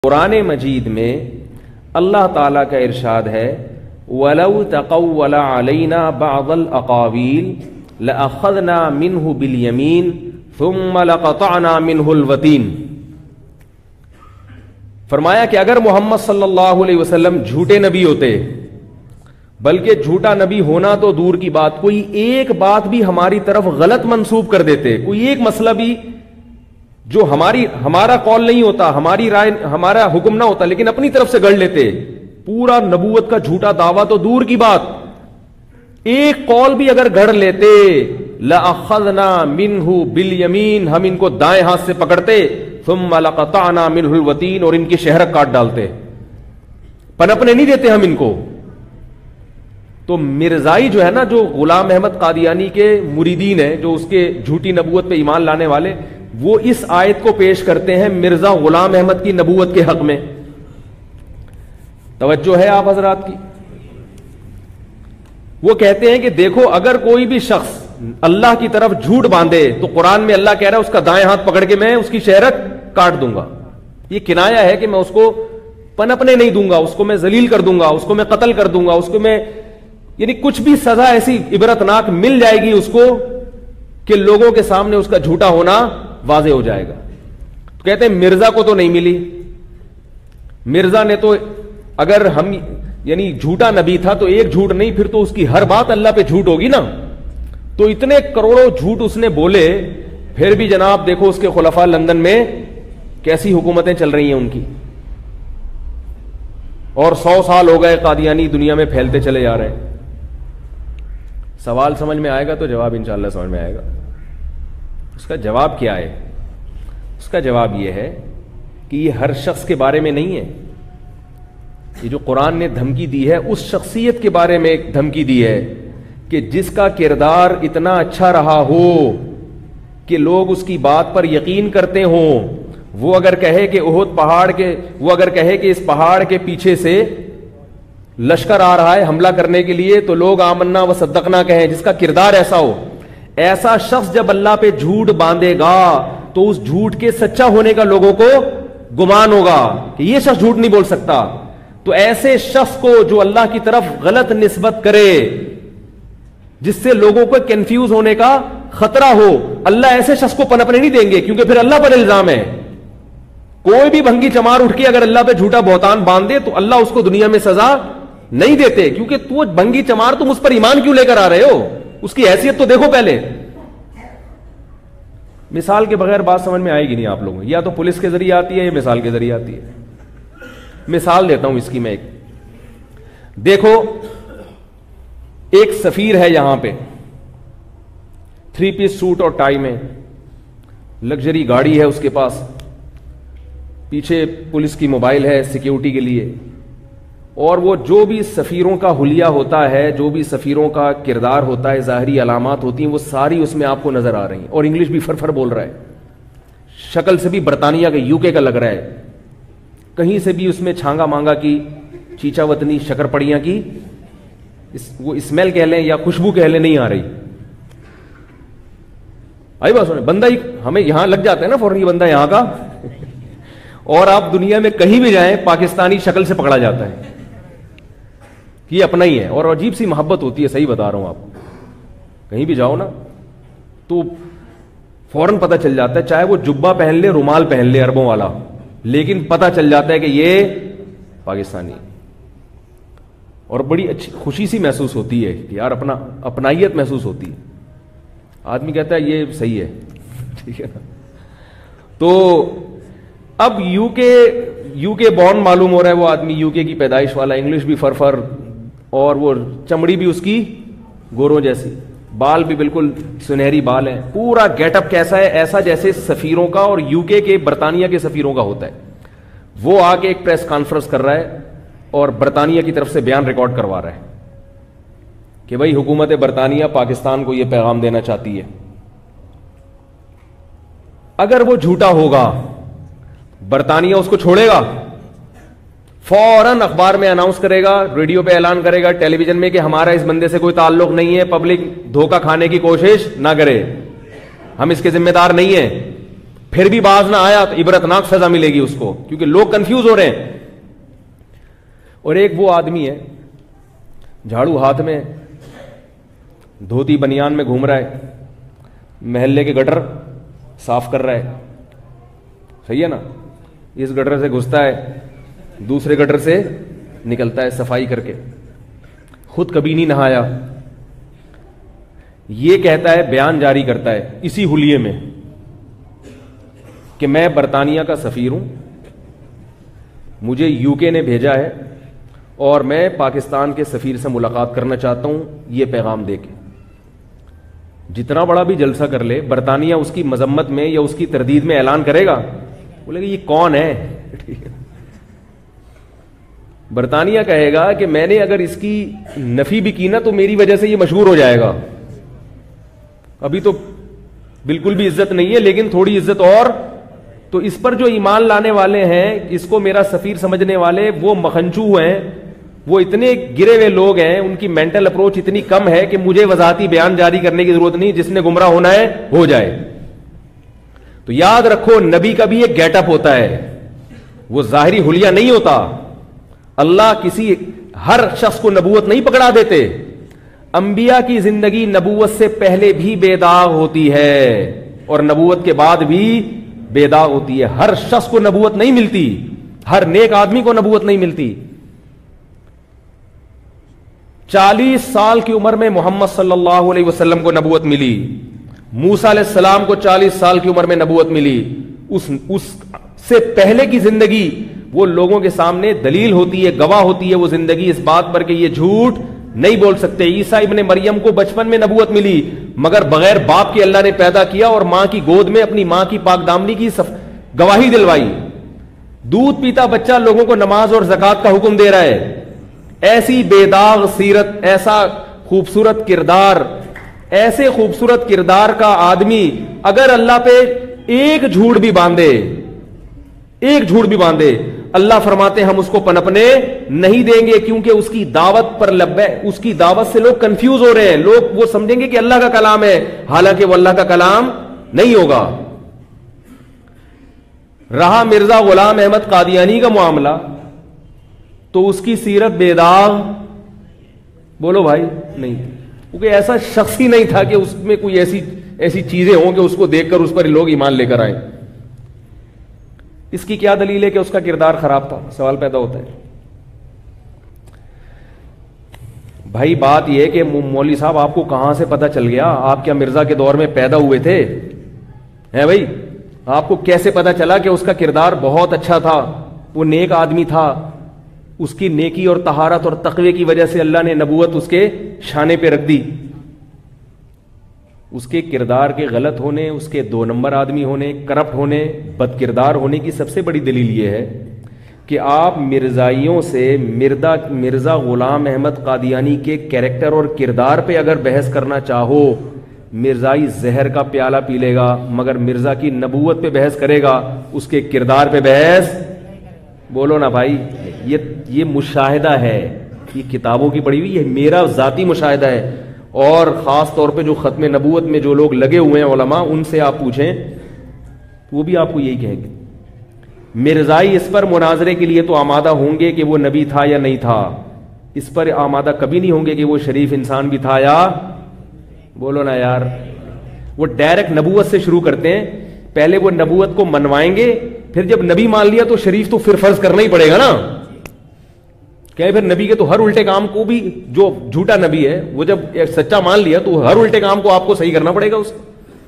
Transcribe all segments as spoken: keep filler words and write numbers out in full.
قرآن مجید میں اللہ تعالیٰ کا ارشاد ہے وَلَوْ تَقَوَّلَ عَلَيْنَا بَعْضَ الْأَقَاوِيلِ لَأَخَذْنَا مِنْهُ بِالْيَمِينِ ثُمَّ لَقَطَعْنَا مِنْهُ الْوَتِينَ۔ فرمایا کہ اگر محمد صلی اللہ علیہ وسلم جھوٹے نبی ہوتے، بلکہ جھوٹا نبی ہونا تو دور کی بات، کوئی ایک بات بھی ہماری طرف غلط منسوب کر دیتے، کوئی ایک مسئلہ بھی جو ہماری ہمارا قول نہیں ہوتا، ہماری رائے ہمارا حکم نہ ہوتا، لیکن اپنی طرف سے گڑھ لیتے، پورا نبوت کا جھوٹا دعویٰ تو دور کی بات، ایک قول بھی اگر گڑھ لیتے لَأَخَذْنَا مِنْهُ بِالْيَمِينِ، ہم ان کو دائیں ہاتھ سے پکڑتے، ثُمَّ لَقَطَعْنَا مِنْهُ الْوَتِينَ، اور ان کی شہرک کاٹ ڈالتے، پنپنے نہیں دیتے ہم ان کو۔ تو مرزائی جو ہے نا، جو غلام احمد قادیانی کے مریدین ہیں، جو اس کے جھوٹی نبوت پہ ایمان لانے والے، وہ اس آیت کو پیش کرتے ہیں مرزا غلام احمد کی نبوت کے حق میں۔ توجہ ہے آپ حضرات کی؟ وہ کہتے ہیں کہ دیکھو اگر کوئی بھی شخص اللہ کی طرف جھوٹ باندھے تو قرآن میں اللہ کہہ رہا ہے اس کا دائیں ہاتھ پکڑ کے میں اس کی شہرت کاٹ دوں گا۔ یہ کنایا ہے کہ میں اس کو پنپنے نہیں دوں گا، اس کو میں ذلیل کر دوں گا، اس کو میں قتل کر دوں گا، اس کو میں یعنی کچھ بھی سزا ایسی عبرتناک مل جائے گی اس کو کہ لوگوں کے سامنے اس کا جھوٹا ہونا واضح ہو جائے گا۔ تو کہتے ہیں مرزا کو تو نہیں ملی، مرزا نے تو اگر ہم یعنی جھوٹا نبی تھا تو ایک جھوٹ نہیں، پھر تو اس کی ہر بات اللہ پہ جھوٹ ہوگی نا۔ تو اتنے کروڑوں جھوٹ اس نے بولے، پھر بھی جناب دیکھو اس کے خلفاء لندن میں کیسی حکومتیں چل رہی ہیں ان کی، اور سو سال ہو گئے قادیانی دنیا میں پھیلتے چلے جا رہے ہیں۔ سوال سمجھ میں آئے گا تو جواب انشاءاللہ سمجھ میں آئے گا۔ اس کا جواب کیا ہے؟ اس کا جواب یہ ہے کہ یہ ہر شخص کے بارے میں نہیں ہے، یہ جو قرآن نے دھمکی دی ہے اس شخصیت کے بارے میں ایک دھمکی دی ہے کہ جس کا کردار اتنا اچھا رہا ہو کہ لوگ اس کی بات پر یقین کرتے ہوں، وہ اگر کہے کہ احد پہاڑ کے وہ اگر کہے کہ اس پہاڑ کے پیچھے سے لشکر آ رہا ہے حملہ کرنے کے لیے تو لوگ آمنا و صدقنا کہیں، جس کا کردار ایسا ہو، ایسا شخص جب اللہ پہ جھوٹ باندھے گا تو اس جھوٹ کے سچا ہونے کا لوگوں کو گمان ہوگا کہ یہ شخص جھوٹ نہیں بول سکتا۔ تو ایسے شخص کو جو اللہ کی طرف غلط نسبت کرے جس سے لوگوں کو کنفیوز ہونے کا خطرہ ہو، اللہ ایسے شخص کو پنپنے نہیں دیں گے، کیونکہ پھر اللہ پر الزام ہے۔ کوئی بھی بھنگی چمار اٹھ کے اگر اللہ پہ جھوٹا بہتان باندھ دے تو اللہ اس کو دنیا میں سزا نہیں دیتے، کیونکہ تو بھنگی چمار تم اس پر ایمان کیوں لے کر آ رہے ہو؟ اس کی حیثیت تو دیکھو پہلے۔ مثال کے بغیر بات سمجھ میں آئے گی نہیں آپ لوگوں، یا تو پولیس کے ذریعے آتی ہے یا مثال کے ذریعے آتی ہے۔ مثال دیتا ہوں اس کی میں ایک، دیکھو ایک سفیر ہے یہاں پہ، تھری پیس سوٹ اور ٹائی میں، لگژری گاڑی ہے اس کے پاس، پیچھے پولیس کی موبائل ہے سیکیورٹی کے لیے، اور وہ جو بھی سفیروں کا حلیہ ہوتا ہے، جو بھی سفیروں کا کردار ہوتا ہے، ظاہری علامات ہوتی ہیں، وہ ساری اس میں آپ کو نظر آ رہی ہیں، اور انگلش بھی فر فر بول رہا ہے، شکل سے بھی برطانیہ کا یو کے کا لگ رہا ہے، کہیں سے بھی اس میں چھانگا مانگا کی، چیچا وطنی شکر پڑیاں کی اس وہ اسمیل کہہ لیں یا خوشبو کہہ لیں نہیں آ رہی۔ آئی بات سنیں، بندہ ہی ہمیں یہاں لگ جاتا ہے نا فوراً، یہ بندہ یہاں کا، اور آپ دنیا میں کہیں بھی جائیں پاکستانی شکل سے پکڑا جاتا ہے، یہ اپنا ہی ہے، اور عجیب سی محبت ہوتی ہے، صحیح بتا رہا ہوں آپ، کہیں بھی جاؤ نا تو فوراً پتہ چل جاتا ہے، چاہے وہ جبہ پہن لے، رومال پہن لے عربوں والا، لیکن پتہ چل جاتا ہے کہ یہ پاکستانی، اور بڑی اچھی خوشی سی محسوس ہوتی ہے کہ یار اپنا اپنائیت محسوس ہوتی ہے، آدمی کہتا ہے یہ صحیح ہے، ٹھیک ہے نا۔ تو اب یو کے یو کے بورن معلوم ہو رہا ہے وہ آدمی، یو کے کی پیدائش والا، انگلش بھی فر فر، اور وہ چمڑی بھی اس کی گوروں جیسی، بال بھی بالکل سنہری بال ہیں، پورا گیٹ اپ کیسا ہے؟ ایسا جیسے سفیروں کا اور یو کے کے برطانیہ کے سفیروں کا ہوتا ہے۔ وہ آ کے ایک پریس کانفرنس کر رہا ہے اور برطانیہ کی طرف سے بیان ریکارڈ کروا رہا ہے کہ بھائی حکومت برطانیہ پاکستان کو یہ پیغام دینا چاہتی ہے، اگر وہ جھوٹا ہوگا برطانیہ اس کو چھوڑے گا؟ فوراً اخبار میں اناؤنس کرے گا، ریڈیو پہ اعلان کرے گا، ٹیلی ویژن میں کہ ہمارا اس بندے سے کوئی تعلق نہیں ہے، پبلک دھوکہ کھانے کی کوشش نہ کرے، ہم اس کے ذمہ دار نہیں ہیں۔ پھر بھی باز نہ آیا تو عبرتناک سزا ملے گی اس کو، کیونکہ لوگ کنفیوز ہو رہے ہیں۔ اور ایک وہ آدمی ہے جھاڑو ہاتھ میں، دھوتی بنیان میں گھوم رہا ہے، محلے کے گٹر صاف کر رہا ہے، صحیح ہے نا؟ اس گٹر سے گھستا ہے، دوسرے گٹر سے نکلتا ہے صفائی کر کے، خود کبھی نہیں نہایا، یہ کہتا ہے، بیان جاری کرتا ہے اسی حلیے میں کہ میں برطانیہ کا سفیر ہوں، مجھے یو کے نے بھیجا ہے اور میں پاکستان کے سفیر سے ملاقات کرنا چاہتا ہوں یہ پیغام دے کے۔ جتنا بڑا بھی جلسہ کر لے، برطانیہ اس کی مذمت میں یا اس کی تردید میں اعلان کرے گا، بولے گا یہ کون ہے؟ برطانیہ کہے گا کہ میں نے اگر اس کی نفی بھی کی نا تو میری وجہ سے یہ مشہور ہو جائے گا، ابھی تو بالکل بھی عزت نہیں ہے لیکن تھوڑی عزت اور۔ تو اس پر جو ایمان لانے والے ہیں، اس کو میرا سفیر سمجھنے والے، وہ مخنچو ہیں، وہ اتنے گرے ہوئے لوگ ہیں، ان کی مینٹل اپروچ اتنی کم ہے کہ مجھے وضاحتی بیان جاری کرنے کی ضرورت نہیں، جس نے گمراہ ہونا ہے ہو جائے۔ تو یاد رکھو، نبی کا بھی ایک گیٹ اپ ہوتا ہے، وہ ظاہری حلیہ نہیں ہوتا۔ اللہ کسی ہر شخص کو نبوت نہیں پکڑا دیتے، انبیاء کی زندگی نبوت سے پہلے بھی بے داغ ہوتی ہے اور نبوت کے بعد بھی بے داغ ہوتی ہے۔ ہر شخص کو نبوت نہیں ملتی، ہر نیک آدمی کو نبوت نہیں ملتی۔ چالیس سال کی عمر میں محمد صلی اللہ علیہ وسلم کو نبوت ملی، موسیٰ علیہ السلام کو چالیس سال کی عمر میں نبوت ملی۔ اس اس سے پہلے کی زندگی وہ لوگوں کے سامنے دلیل ہوتی ہے، گواہ ہوتی ہے وہ زندگی اس بات پر کہ یہ جھوٹ نہیں بول سکتے۔ عیسیٰ ابن مریم کو بچپن میں نبوت ملی، مگر بغیر باپ کے اللہ نے پیدا کیا اور ماں کی گود میں اپنی ماں کی پاک دامنی کی صف... گواہی دلوائی۔ دودھ پیتا بچہ لوگوں کو نماز اور زکوٰۃ کا حکم دے رہا ہے۔ ایسی بے داغ سیرت، ایسا خوبصورت کردار، ایسے خوبصورت کردار کا آدمی اگر اللہ پہ ایک جھوٹ بھی باندھے، ایک جھوٹ بھی باندھے، اللہ فرماتے ہیں ہم اس کو پنپنے نہیں دیں گے، کیونکہ اس کی دعوت پر لبے، اس کی دعوت سے لوگ کنفیوز ہو رہے ہیں، لوگ وہ سمجھیں گے کہ اللہ کا کلام ہے، حالانکہ وہ اللہ کا کلام نہیں ہوگا۔ رہا مرزا غلام احمد قادیانی کا معاملہ، تو اس کی سیرت بے داغ بولو بھائی نہیں، کیونکہ ایسا شخص ہی نہیں تھا کہ اس میں کوئی ایسی ایسی چیزیں ہوں کہ اس کو دیکھ کر اس پر لوگ ایمان لے کر آئیں۔ اس کی کیا دلیل ہے کہ اس کا کردار خراب تھا؟ سوال پیدا ہوتا ہے۔ بھائی بات یہ ہے کہ مولوی صاحب آپ کو کہاں سے پتہ چل گیا؟ آپ کیا مرزا کے دور میں پیدا ہوئے تھے؟ ہیں بھائی، آپ کو کیسے پتہ چلا کہ اس کا کردار بہت اچھا تھا، وہ نیک آدمی تھا، اس کی نیکی اور طہارت اور تقوی کی وجہ سے اللہ نے نبوت اس کے شانے پہ رکھ دی؟ اس کے کردار کے غلط ہونے، اس کے دو نمبر آدمی ہونے، کرپٹ ہونے، بد کردار ہونے کی سب سے بڑی دلیل یہ ہے کہ آپ مرزائیوں سے مردا مرزا غلام احمد قادیانی کے کیریکٹر اور کردار پہ اگر بحث کرنا چاہو، مرزائی زہر کا پیالہ پی لے گا، مگر مرزا کی نبوت پہ بحث کرے گا، اس کے کردار پہ بحث بولو نا بھائی۔ یہ یہ مشاہدہ ہے، یہ کتابوں کی پڑھی ہوئی، یہ میرا ذاتی مشاہدہ ہے، اور خاص طور پہ جو ختم نبوت میں جو لوگ لگے ہوئے ہیں علماء، ان سے آپ پوچھیں وہ بھی آپ کو یہی کہیں گے۔ مرزائی اس پر مناظرے کے لیے تو آمادہ ہوں گے کہ وہ نبی تھا یا نہیں تھا، اس پر آمادہ کبھی نہیں ہوں گے کہ وہ شریف انسان بھی تھا یا بولو نا یار۔ وہ ڈائریکٹ نبوت سے شروع کرتے ہیں، پہلے وہ نبوت کو منوائیں گے، پھر جب نبی مان لیا تو شریف تو پھر فرض کرنا ہی پڑے گا نا۔ کہ پھر نبی کے تو ہر الٹے کام کو بھی، جو جھوٹا نبی ہے وہ جب سچا مان لیا تو ہر الٹے کام کو آپ کو صحیح کرنا پڑے گا اس کو۔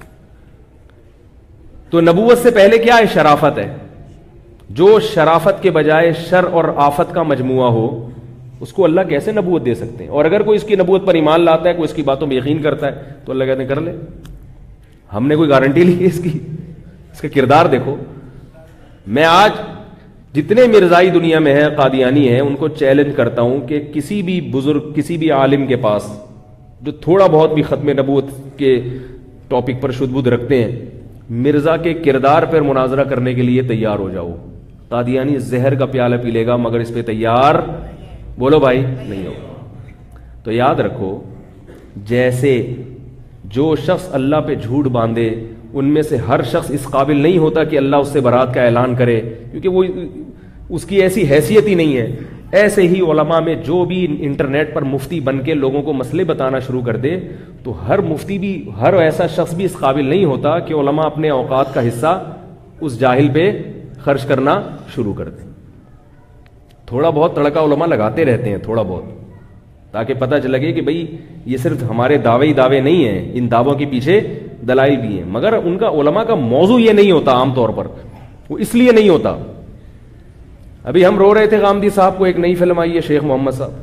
تو نبوت سے پہلے کیا ہے؟ شرافت ہے۔ جو شرافت کے بجائے شر اور آفت کا مجموعہ ہو، اس کو اللہ کیسے نبوت دے سکتے ہیں؟ اور اگر کوئی اس کی نبوت پر ایمان لاتا ہے، کوئی اس کی باتوں میں یقین کرتا ہے، تو اللہ کہتے ہیں کر لے، ہم نے کوئی گارنٹی لی ہے اس کی، اس کا کردار دیکھو۔ میں آج جتنے مرزائی دنیا میں ہیں، قادیانی ہیں، ان کو چیلنج کرتا ہوں کہ کسی بھی بزرگ، کسی بھی عالم کے پاس جو تھوڑا بہت بھی ختم نبوت کے ٹاپک پر شد بدھ رکھتے ہیں، مرزا کے کردار پر مناظرہ کرنے کے لیے تیار ہو جاؤ۔ قادیانی زہر کا پیالہ پی لے گا مگر اس پہ تیار بولو بھائی نہیں ہوگا۔ تو یاد رکھو، جیسے جو شخص اللہ پہ جھوٹ باندھے ان میں سے ہر شخص اس قابل نہیں ہوتا کہ اللہ اس سے برات کا اعلان کرے، کیونکہ وہ اس کی ایسی حیثیت ہی نہیں ہے۔ ایسے ہی علماء میں جو بھی انٹرنیٹ پر مفتی بن کے لوگوں کو مسئلے بتانا شروع کر دے، تو ہر مفتی بھی، ہر ایسا شخص بھی اس قابل نہیں ہوتا کہ علماء اپنے اوقات کا حصہ اس جاہل پہ خرچ کرنا شروع کر دیں۔ تھوڑا بہت تڑکا علماء لگاتے رہتے ہیں، تھوڑا بہت، تاکہ پتہ چل لگے کہ بھئی یہ صرف ہمارے دعوے ہی دعوے نہیں ہیں، ان دعووں کے پیچھے دلائل بھی ہیں، مگر ان کا علماء کا موضوع یہ نہیں ہوتا عام طور پر، وہ اس لیے نہیں ہوتا۔ ابھی ہم رو رہے تھے غامدی صاحب کو، ایک نئی فلم آئی ہے شیخ محمد صاحب،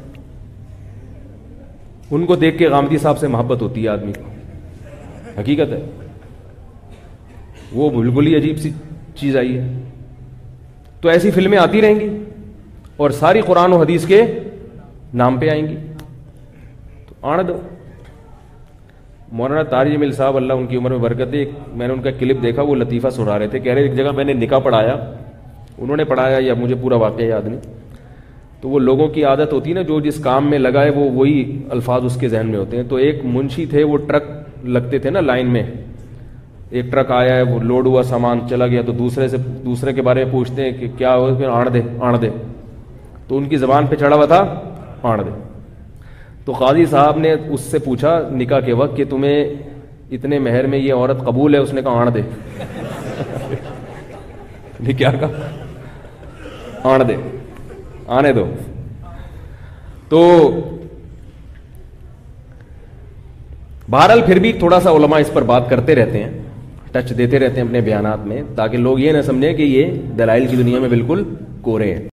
ان کو دیکھ کے غامدی صاحب سے محبت ہوتی ہے آدمی کو، حقیقت ہے، وہ بالکل ہی عجیب سی چیز آئی ہے۔ تو ایسی فلمیں آتی رہیں گی اور ساری قرآن و حدیث کے نام پہ آئیں گی، تو آنے دو۔ مولانا طارق جمیل صاحب اللہ ان کی عمر میں برکت دے، میں نے ان کا کلپ دیکھا، وہ لطیفہ سنا رہے تھے، کہہ رہے ایک جگہ میں نے نکاح پڑھایا، انہوں نے پڑھایا یا مجھے پورا واقعہ یاد نہیں، تو وہ لوگوں کی عادت ہوتی ہے نا، جو جس کام میں لگائے وہ وہی الفاظ اس کے ذہن میں ہوتے ہیں۔ تو ایک منشی تھے، وہ ٹرک لگتے تھے نا لائن میں، ایک ٹرک آیا ہے، وہ لوڈ ہوا سامان چلا گیا، تو دوسرے سے دوسرے کے بارے میں پوچھتے ہیں کہ کیا ہوا، پھر آڑ دے آڑ دے، تو ان کی زبان پہ چڑھا ہوا تھا آڑ دے۔ تو قاضی صاحب نے اس سے پوچھا نکاح کے وقت کہ تمہیں اتنے مہر میں یہ عورت قبول ہے؟ اس نے کہا آڑ دے۔ نے کیا کہا؟ آڑ دے، آنے دو۔ تو بہرحال پھر بھی تھوڑا سا علماء اس پر بات کرتے رہتے ہیں، ٹچ دیتے رہتے ہیں اپنے بیانات میں، تاکہ لوگ یہ نہ سمجھیں کہ یہ دلائل کی دنیا میں بالکل کورے ہیں۔